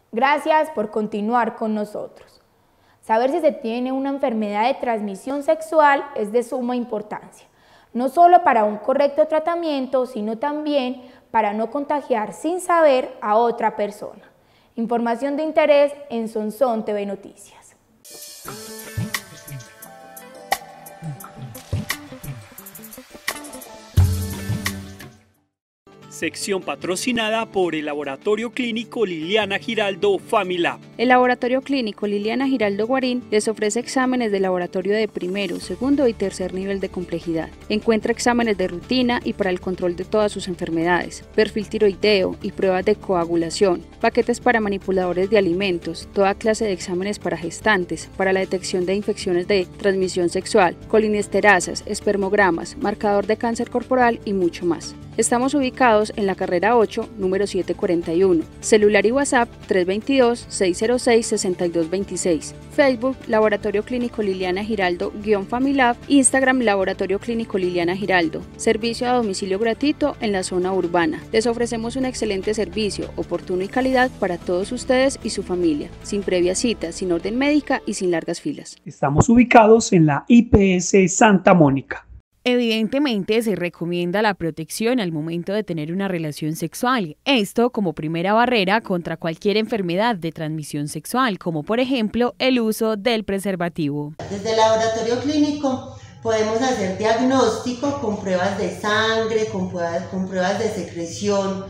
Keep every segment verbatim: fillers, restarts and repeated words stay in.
Gracias por continuar con nosotros. Saber si se tiene una enfermedad de transmisión sexual es de suma importancia, no solo para un correcto tratamiento, sino también para no contagiar sin saber a otra persona. Información de interés en Sonsón T V Noticias. Sección patrocinada por el Laboratorio Clínico Liliana Giraldo Familab. El Laboratorio Clínico Liliana Giraldo Guarín les ofrece exámenes de laboratorio de primero, segundo y tercer nivel de complejidad. Encuentra exámenes de rutina y para el control de todas sus enfermedades, perfil tiroideo y pruebas de coagulación, paquetes para manipuladores de alimentos, toda clase de exámenes para gestantes, para la detección de infecciones de transmisión sexual, colinesterasas, espermogramas, marcador de cáncer corporal y mucho más. Estamos ubicados en la carrera ocho, número setecientos cuarenta y uno. Celular y WhatsApp tres dos dos, seis cero seis, seis dos dos seis. Facebook, Laboratorio Clínico Liliana Giraldo, guión Familab. Instagram, Laboratorio Clínico Liliana Giraldo. Servicio a domicilio gratuito en la zona urbana. Les ofrecemos un excelente servicio, oportuno y calidad para todos ustedes y su familia, sin previa cita, sin orden médica y sin largas filas. Estamos ubicados en la I P S Santa Mónica. Evidentemente se recomienda la protección al momento de tener una relación sexual, esto como primera barrera contra cualquier enfermedad de transmisión sexual, como por ejemplo el uso del preservativo. Desde el laboratorio clínico podemos hacer diagnóstico con pruebas de sangre, con pruebas, con pruebas de secreción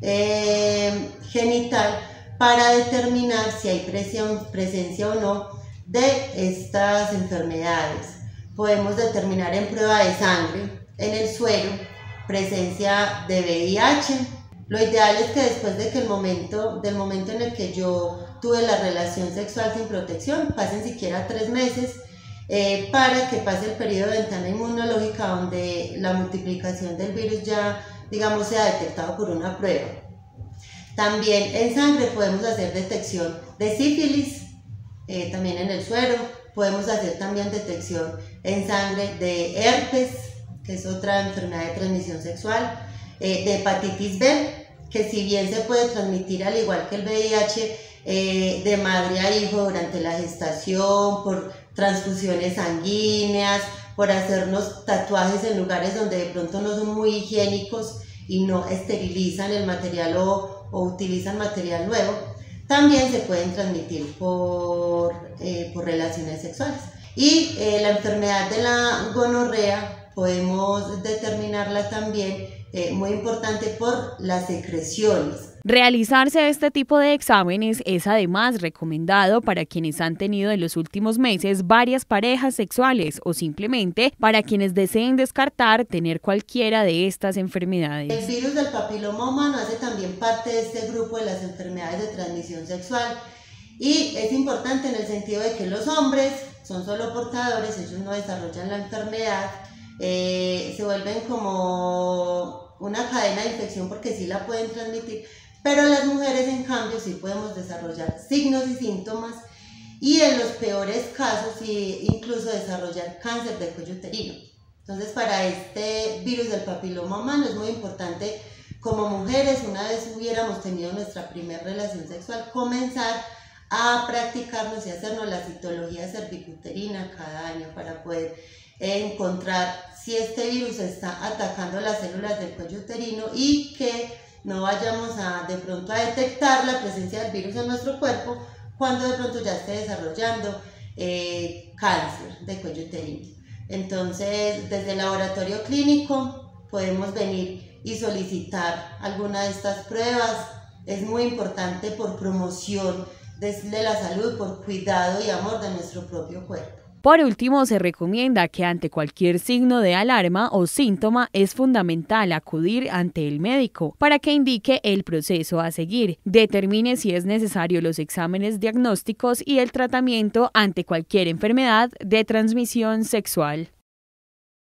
eh, genital para determinar si hay presión, presencia o no de estas enfermedades. Podemos determinar en prueba de sangre, en el suero, presencia de V I H. Lo ideal es que después de que el momento, del momento en el que yo tuve la relación sexual sin protección, pasen siquiera tres meses eh, para que pase el periodo de ventana inmunológica donde la multiplicación del virus ya, digamos, sea detectado por una prueba. También en sangre podemos hacer detección de sífilis, eh, también en el suero. Podemos hacer también detección en sangre de herpes, que es otra enfermedad de transmisión sexual, eh, de hepatitis B, que si bien se puede transmitir al igual que el V I H eh, de madre a hijo durante la gestación, por transfusiones sanguíneas, por hacernos tatuajes en lugares donde de pronto no son muy higiénicos y no esterilizan el material o, o utilizan material nuevo. También se pueden transmitir por, eh, por relaciones sexuales. Y eh, la enfermedad de la gonorrea podemos determinarla también, eh, muy importante, por las secreciones. Realizarse este tipo de exámenes es además recomendado para quienes han tenido en los últimos meses varias parejas sexuales o simplemente para quienes deseen descartar tener cualquiera de estas enfermedades. El virus del papiloma humano hace también parte de este grupo de las enfermedades de transmisión sexual y es importante en el sentido de que los hombres son solo portadores, ellos no desarrollan la enfermedad, eh, se vuelven como una cadena de infección porque sí la pueden transmitir. Pero las mujeres, en cambio, sí podemos desarrollar signos y síntomas y en los peores casos sí, incluso desarrollar cáncer del cuello uterino. Entonces, para este virus del papiloma humano es muy importante, como mujeres, una vez hubiéramos tenido nuestra primera relación sexual, comenzar a practicarnos y hacernos la citología cervicuterina cada año para poder encontrar si este virus está atacando las células del cuello uterino y que no vayamos a de pronto a detectar la presencia del virus en nuestro cuerpo cuando de pronto ya esté desarrollando eh, cáncer de cuello uterino. Entonces, desde el laboratorio clínico podemos venir y solicitar alguna de estas pruebas. Es muy importante por promoción de la salud, por cuidado y amor de nuestro propio cuerpo. Por último, se recomienda que ante cualquier signo de alarma o síntoma es fundamental acudir ante el médico para que indique el proceso a seguir, determine si es necesario los exámenes diagnósticos y el tratamiento ante cualquier enfermedad de transmisión sexual.